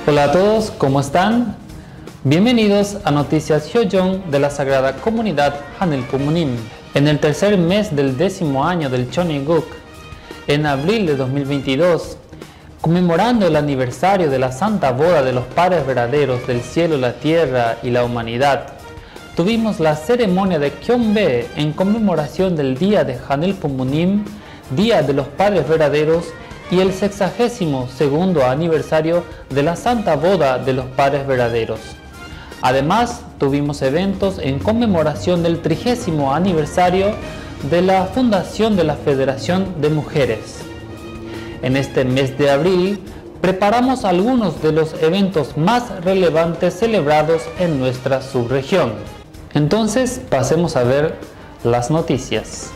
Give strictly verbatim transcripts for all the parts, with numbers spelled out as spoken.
Hola a todos, ¿cómo están? Bienvenidos a Noticias Hyojeong de la Sagrada Comunidad Hanilpumunim. En el tercer mes del décimo año del Cheonilguk, en abril de dos mil veintidós, conmemorando el aniversario de la Santa Boda de los Padres Verdaderos del Cielo, la Tierra y la Humanidad, tuvimos la ceremonia de Gyeongbae en conmemoración del día de Hanilpumunim, Día de los Padres Verdaderos, y el sexagésimo segundo aniversario de la Santa Boda de los Padres Verdaderos. Además, tuvimos eventos en conmemoración del trigésimo aniversario de la fundación de la Federación de Mujeres. En este mes de abril, preparamos algunos de los eventos más relevantes celebrados en nuestra subregión. Entonces, pasemos a ver las noticias.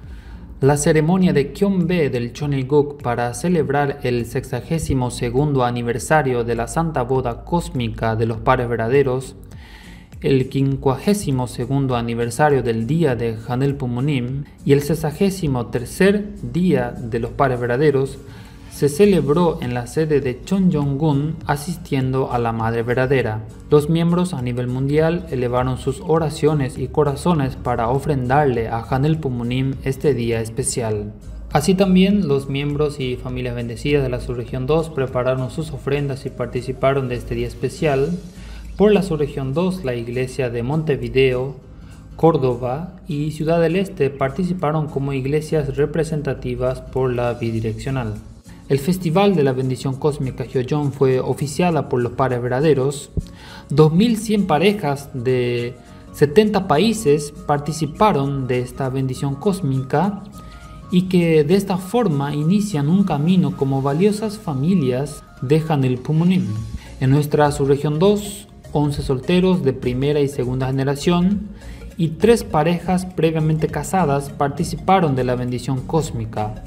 La ceremonia de Gyeongbae del Cheonilguk para celebrar el sexagésimo segundo aniversario de la Santa Boda Cósmica de los Padres Verdaderos, el quincuagésimo segundo aniversario del Día de Hanilpumunim y el sesagésimo tercer Día de los Padres Verdaderos se celebró en la sede de Cheonjong-gun asistiendo a la Madre Verdadera. Los miembros a nivel mundial elevaron sus oraciones y corazones para ofrendarle a Hanilpumunim este día especial. Así también los miembros y familias bendecidas de la subregión dos prepararon sus ofrendas y participaron de este día especial. Por la subregión dos, la iglesia de Montevideo, Córdoba y Ciudad del Este participaron como iglesias representativas por la bidireccional. El Festival de la Bendición Cósmica Hyojeong fue oficiada por los Padres Verdaderos. dos mil cien parejas de setenta países participaron de esta bendición cósmica y que de esta forma inician un camino como valiosas familias de Hanilpumunim. En nuestra subregión dos, once solteros de primera y segunda generación y tres parejas previamente casadas participaron de la bendición cósmica.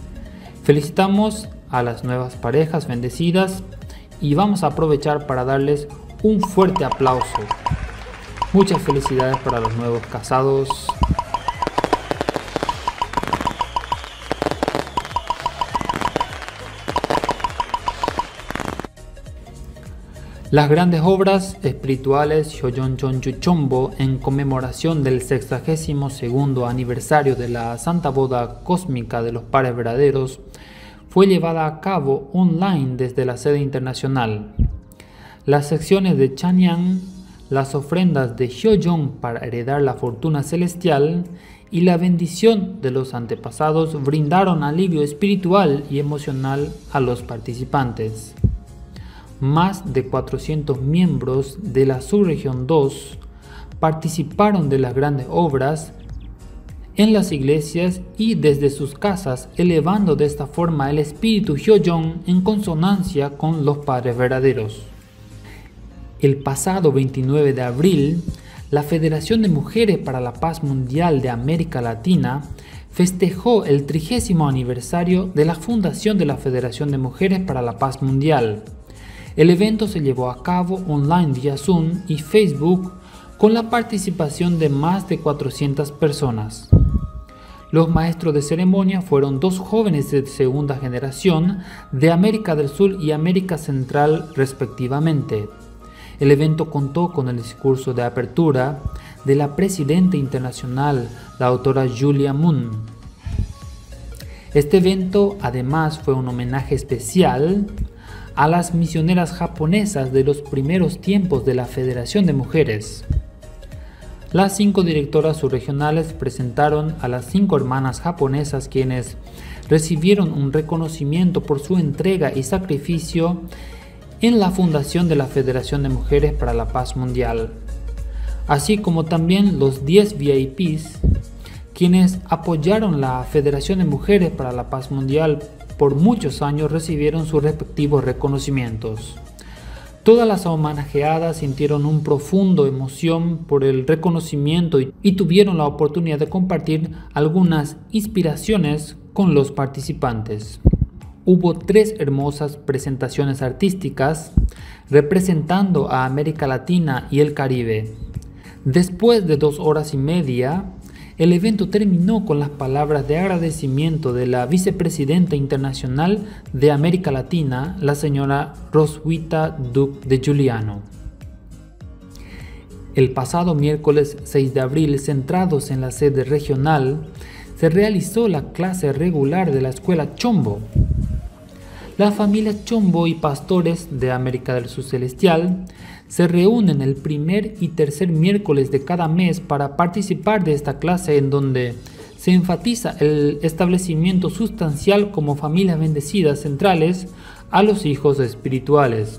Felicitamos a las nuevas parejas bendecidas y vamos a aprovechar para darles un fuerte aplauso. Muchas felicidades para los nuevos casados. Las grandes obras espirituales Hyojeong Chonju Chombo en conmemoración del sexagésimo segundo aniversario de la Santa Boda Cósmica de los Padres Verdaderos fue llevada a cabo online desde la sede internacional. Las secciones de Chanyang, las ofrendas de Hyojeong para heredar la fortuna celestial y la bendición de los antepasados brindaron alivio espiritual y emocional a los participantes. Más de cuatrocientos miembros de la subregión dos participaron de las grandes obras en las iglesias y desde sus casas, elevando de esta forma el espíritu Hyojeong en consonancia con los Padres Verdaderos. El pasado veintinueve de abril, la Federación de Mujeres para la Paz Mundial de América Latina festejó el trigésimo aniversario de la fundación de la Federación de Mujeres para la Paz Mundial. El evento se llevó a cabo online vía Zoom y Facebook con la participación de más de cuatrocientas personas. Los maestros de ceremonia fueron dos jóvenes de segunda generación de América del Sur y América Central respectivamente. El evento contó con el discurso de apertura de la presidenta internacional, la autora Julia Moon. Este evento además fue un homenaje especial a las misioneras japonesas de los primeros tiempos de la Federación de Mujeres. Las cinco directoras subregionales presentaron a las cinco hermanas japonesas quienes recibieron un reconocimiento por su entrega y sacrificio en la fundación de la Federación de Mujeres para la Paz Mundial, así como también los diez V I Ps quienes apoyaron la Federación de Mujeres para la Paz Mundial por muchos años recibieron sus respectivos reconocimientos. Todas las homenajeadas sintieron una profunda emoción por el reconocimiento y, y tuvieron la oportunidad de compartir algunas inspiraciones con los participantes. Hubo tres hermosas presentaciones artísticas representando a América Latina y el Caribe. Después de dos horas y media, El evento terminó con las palabras de agradecimiento de la vicepresidenta internacional de América Latina, la señora Roswitha Duke de Giuliano. El pasado miércoles seis de abril, centrados en la sede regional, se realizó la clase regular de la escuela Chombo. Las familias Chombo y pastores de América del Sur Celestial se reúnen el primer y tercer miércoles de cada mes para participar de esta clase, en donde se enfatiza el establecimiento sustancial como familias bendecidas centrales a los hijos espirituales.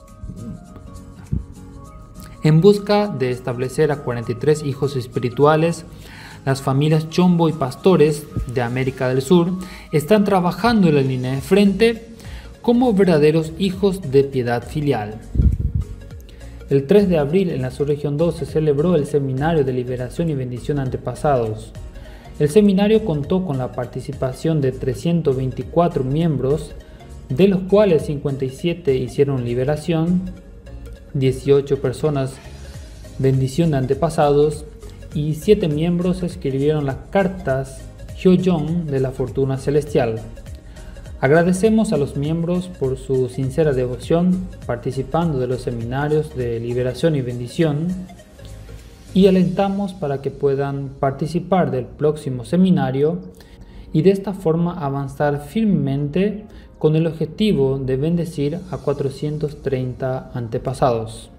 En busca de establecer a cuarenta y tres hijos espirituales, las familias Chombo y pastores de América del Sur están trabajando en la línea de frente como verdaderos hijos de piedad filial. El tres de abril en la subregión dos se celebró el Seminario de Liberación y Bendición Antepasados. El seminario contó con la participación de trescientos veinticuatro miembros, de los cuales cincuenta y siete hicieron liberación, dieciocho personas bendición de antepasados y siete miembros escribieron las cartas Hyojong de la fortuna celestial. Agradecemos a los miembros por su sincera devoción participando de los seminarios de liberación y bendición y alentamos para que puedan participar del próximo seminario y de esta forma avanzar firmemente con el objetivo de bendecir a cuatrocientos treinta antepasados.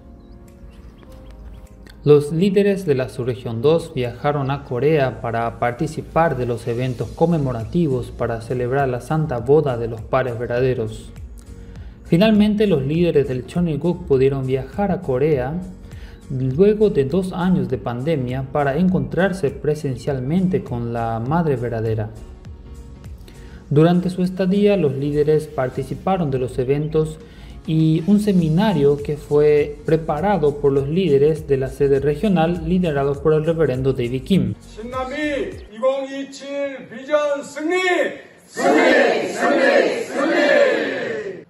Los líderes de la subregión dos viajaron a Corea para participar de los eventos conmemorativos para celebrar la Santa Boda de los Pares Verdaderos. Finalmente, los líderes del Cheongguk pudieron viajar a Corea luego de dos años de pandemia para encontrarse presencialmente con la Madre Verdadera. Durante su estadía, los líderes participaron de los eventos y un seminario que fue preparado por los líderes de la sede regional liderados por el reverendo David Kim. 신남이 이천이십칠 비전 승리! 승리! 승리! 승리!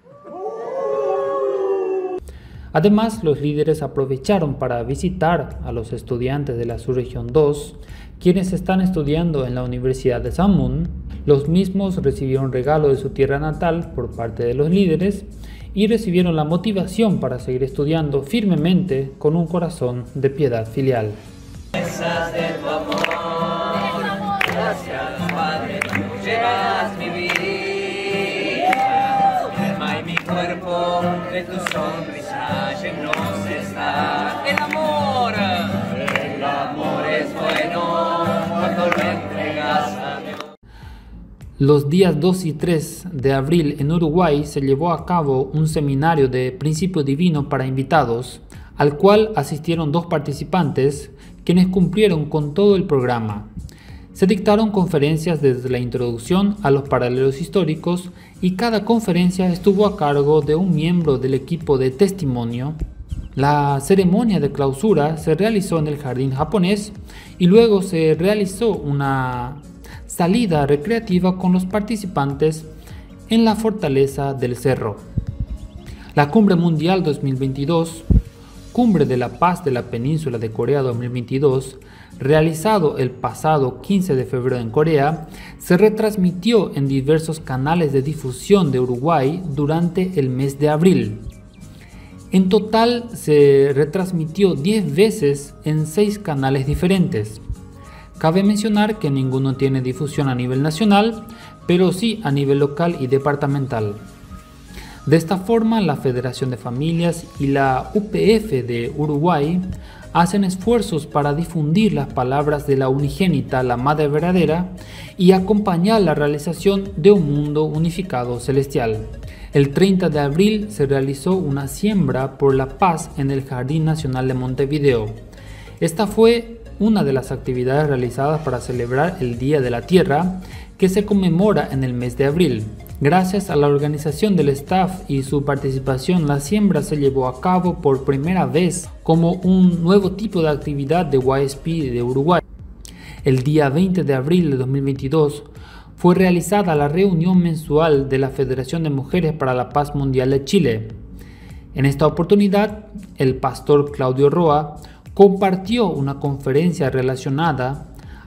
Además, los líderes aprovecharon para visitar a los estudiantes de la subregión dos, quienes están estudiando en la Universidad de Sammun. Los mismos recibieron regalo de su tierra natal por parte de los líderes y recibieron la motivación para seguir estudiando firmemente con un corazón de piedad filial. Promesas de tu amor, gracias Padre, tú llevas mi vida, mi alma y mi cuerpo de tu sonrisa llenos está. El amor, el amor es bueno cuando lo entregas a Dios. Los días dos y tres de abril en Uruguay se llevó a cabo un seminario de principio divino para invitados, al cual asistieron dos participantes, quienes cumplieron con todo el programa. Se dictaron conferencias desde la introducción a los paralelos históricos y cada conferencia estuvo a cargo de un miembro del equipo de testimonio. La ceremonia de clausura se realizó en el jardín japonés y luego se realizó una salida recreativa con los participantes en la fortaleza del cerro. La Cumbre Mundial dos mil veintidós, Cumbre de la Paz de la Península de Corea dos mil veintidós, realizado el pasado quince de febrero en Corea, se retransmitió en diversos canales de difusión de Uruguay durante el mes de abril. En total se retransmitió diez veces en seis canales diferentes. Cabe mencionar que ninguno tiene difusión a nivel nacional, pero sí a nivel local y departamental. De esta forma, la Federación de Familias y la U P F de Uruguay hacen esfuerzos para difundir las palabras de la unigénita, la Madre Verdadera, y acompañar la realización de un mundo unificado celestial. El treinta de abril se realizó una siembra por la paz en el Jardín Nacional de Montevideo. Esta fue una de las actividades realizadas para celebrar el Día de la Tierra, que se conmemora en el mes de abril. Gracias a la organización del staff y su participación, la siembra se llevó a cabo por primera vez como un nuevo tipo de actividad de Y S P de Uruguay. El día veinte de abril de dos mil veintidós fue realizada la reunión mensual de la Federación de Mujeres para la Paz Mundial de Chile. En esta oportunidad, el pastor Claudio Roa compartió una conferencia relacionada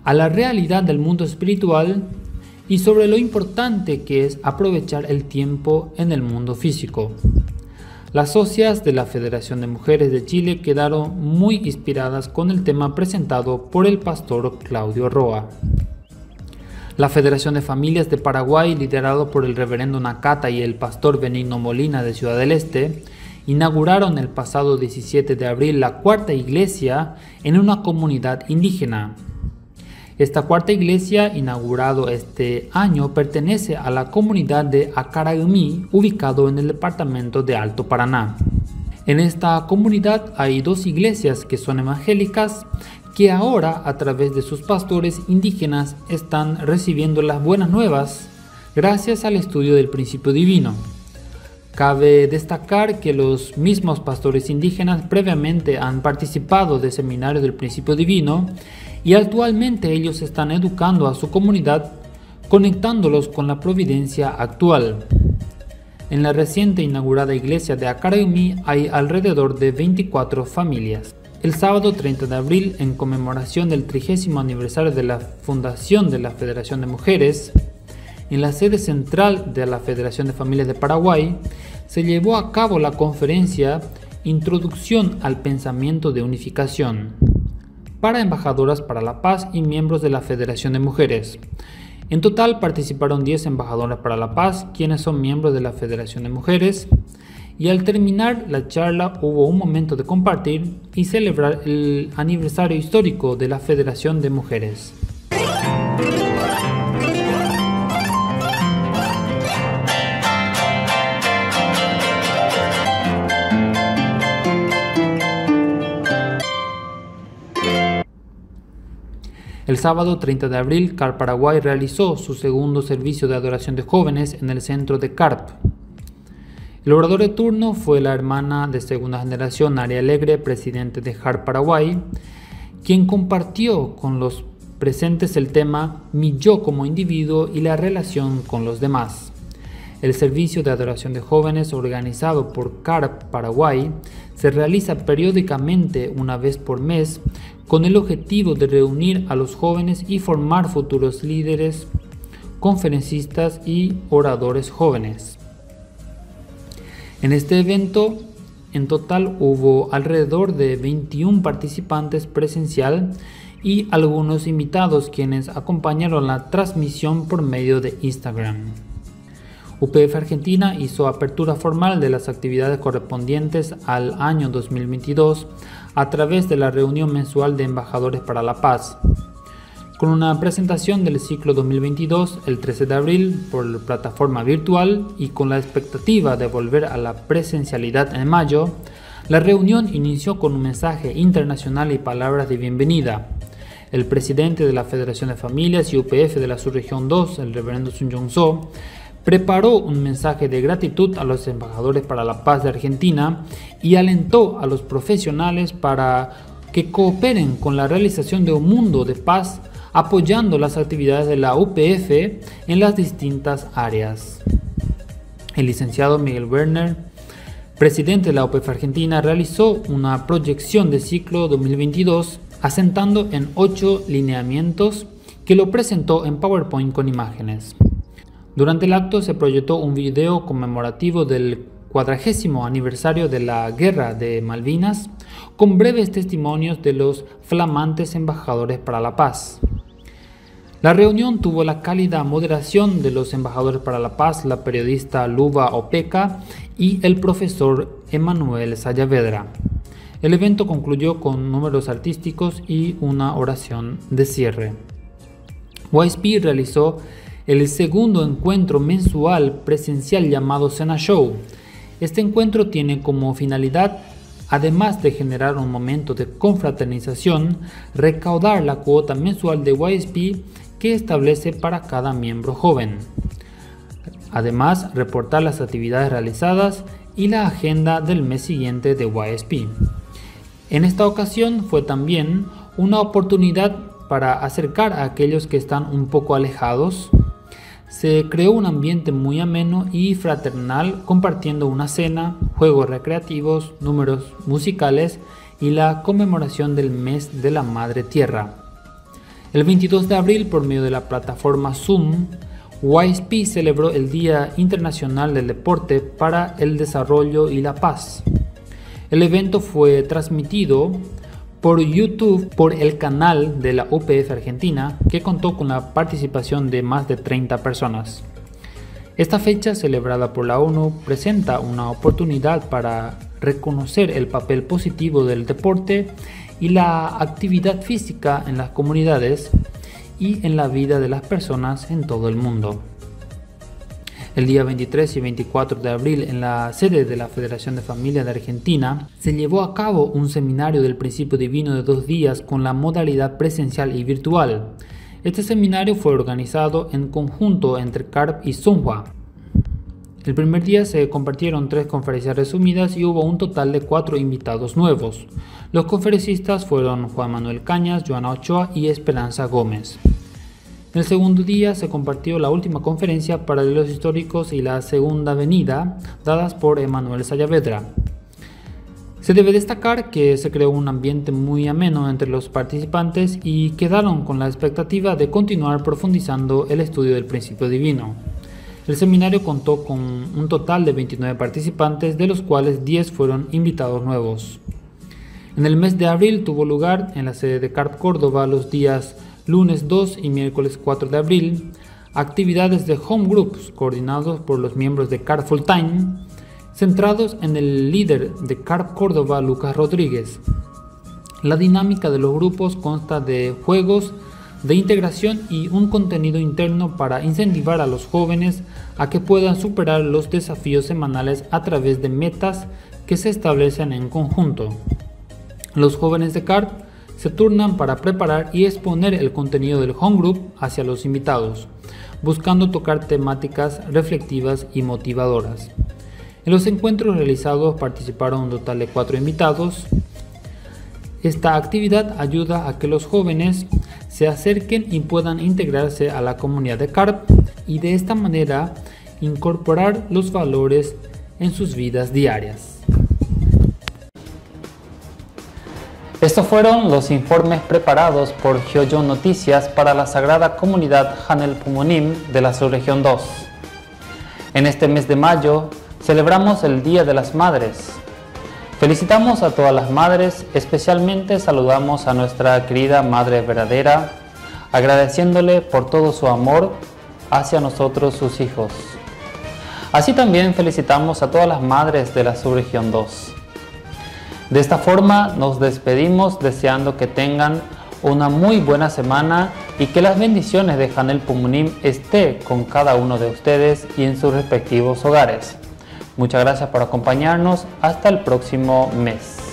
a la realidad del mundo espiritual y sobre lo importante que es aprovechar el tiempo en el mundo físico. Las socias de la Federación de Mujeres de Chile quedaron muy inspiradas con el tema presentado por el pastor Claudio Roa. La Federación de Familias de Paraguay, liderado por el reverendo Nakata y el pastor Benigno Molina de Ciudad del Este, inauguraron el pasado diecisiete de abril la cuarta iglesia en una comunidad indígena. Esta cuarta iglesia, inaugurado este año, pertenece a la comunidad de Acaraumí, ubicado en el departamento de Alto Paraná. En esta comunidad hay dos iglesias que son evangélicas, que ahora, a través de sus pastores indígenas, están recibiendo las buenas nuevas gracias al estudio del principio divino. Cabe destacar que los mismos pastores indígenas previamente han participado de seminarios del principio divino y actualmente ellos están educando a su comunidad, conectándolos con la providencia actual. En la reciente inaugurada iglesia de Acaraumí hay alrededor de veinticuatro familias. El sábado treinta de abril, en conmemoración del trigésimo aniversario de la fundación de la Federación de Mujeres, en la sede central de la Federación de Familias de Paraguay, se llevó a cabo la conferencia Introducción al Pensamiento de Unificación para embajadoras para la paz y miembros de la Federación de Mujeres. En total participaron diez embajadoras para la paz, quienes son miembros de la Federación de Mujeres, y al terminar la charla hubo un momento de compartir y celebrar el aniversario histórico de la Federación de Mujeres. El sábado treinta de abril, C A R P Paraguay realizó su segundo servicio de adoración de jóvenes en el centro de C A R P. El orador de turno fue la hermana de segunda generación, Ari Alegre, presidente de C A R P Paraguay, quien compartió con los presentes el tema Mi yo como individuo y la relación con los demás. El servicio de adoración de jóvenes organizado por C A R P Paraguay se realiza periódicamente una vez por mes con el objetivo de reunir a los jóvenes y formar futuros líderes, conferencistas y oradores jóvenes. En este evento, en total hubo alrededor de veintiún participantes presencial y algunos invitados quienes acompañaron la transmisión por medio de Instagram. U P F Argentina hizo apertura formal de las actividades correspondientes al año dos mil veintidós a través de la reunión mensual de embajadores para la paz, con una presentación del ciclo dos mil veintidós el trece de abril por plataforma virtual y con la expectativa de volver a la presencialidad en mayo. La reunión inició con un mensaje internacional y palabras de bienvenida. El presidente de la Federación de Familias y U P F de la Subregión dos, el reverendo Sun Jong So, preparó un mensaje de gratitud a los embajadores para la paz de Argentina y alentó a los profesionales para que cooperen con la realización de un mundo de paz, apoyando las actividades de la U P F en las distintas áreas. El licenciado Miguel Werner, presidente de la U P F Argentina, realizó una proyección de ciclo dos mil veintidós asentando en ocho lineamientos que lo presentó en PowerPoint con imágenes. Durante el acto se proyectó un video conmemorativo del cuadragésimo aniversario de la Guerra de Malvinas, con breves testimonios de los flamantes embajadores para la paz. La reunión tuvo la cálida moderación de los embajadores para la paz, la periodista Luba Opeca y el profesor Emanuel Sayavedra. El evento concluyó con números artísticos y una oración de cierre. Y S P realizó el segundo encuentro mensual presencial llamado Cena Show. Este encuentro tiene como finalidad, además de generar un momento de confraternización, recaudar la cuota mensual de Y S P que establece para cada miembro joven. Además, reportar las actividades realizadas y la agenda del mes siguiente de Y S P. En esta ocasión fue también una oportunidad para acercar a aquellos que están un poco alejados. Se creó un ambiente muy ameno y fraternal, compartiendo una cena, juegos recreativos, números musicales y la conmemoración del mes de la Madre Tierra. El veintidós de abril, por medio de la plataforma Zoom, Y S P celebró el Día Internacional del Deporte para el Desarrollo y la Paz. El evento fue transmitido por YouTube por el canal de la U P F Argentina, que contó con la participación de más de treinta personas. Esta fecha, celebrada por la ONU, presenta una oportunidad para reconocer el papel positivo del deporte y la actividad física en las comunidades y en la vida de las personas en todo el mundo. El día veintitrés y veinticuatro de abril, en la sede de la Federación de Familias de Argentina, se llevó a cabo un seminario del principio divino de dos días con la modalidad presencial y virtual. Este seminario fue organizado en conjunto entre C A R P y Songhua. El primer día se compartieron tres conferencias resumidas y hubo un total de cuatro invitados nuevos. Los conferencistas fueron Juan Manuel Cañas, Joana Ochoa y Esperanza Gómez. En el segundo día se compartió la última conferencia Paralelos históricos y la segunda venida, dadas por Emanuel Sayavedra. Se debe destacar que se creó un ambiente muy ameno entre los participantes y quedaron con la expectativa de continuar profundizando el estudio del principio divino. El seminario contó con un total de veintinueve participantes, de los cuales diez fueron invitados nuevos. En el mes de abril tuvo lugar en la sede de C A R P Córdoba los días lunes dos y miércoles cuatro de abril, actividades de home groups coordinados por los miembros de C A R P Full Time, centrados en el líder de C A R P Córdoba, Lucas Rodríguez. La dinámica de los grupos consta de juegos de integración y un contenido interno para incentivar a los jóvenes a que puedan superar los desafíos semanales a través de metas que se establecen en conjunto. Los jóvenes de C A R P se turnan para preparar y exponer el contenido del home group hacia los invitados, buscando tocar temáticas reflexivas y motivadoras. En los encuentros realizados participaron un total de cuatro invitados. Esta actividad ayuda a que los jóvenes se acerquen y puedan integrarse a la comunidad de C A R P y de esta manera incorporar los valores en sus vidas diarias. Estos fueron los informes preparados por Hyojon Noticias para la Sagrada Comunidad Hanel Pumunim de la Subregión dos. En este mes de mayo celebramos el Día de las Madres. Felicitamos a todas las madres, especialmente saludamos a nuestra querida Madre Verdadera, agradeciéndole por todo su amor hacia nosotros, sus hijos. Así también felicitamos a todas las madres de la Subregión dos. De esta forma nos despedimos deseando que tengan una muy buena semana y que las bendiciones de Hanel Pumunim esté con cada uno de ustedes y en sus respectivos hogares. Muchas gracias por acompañarnos. Hasta el próximo mes.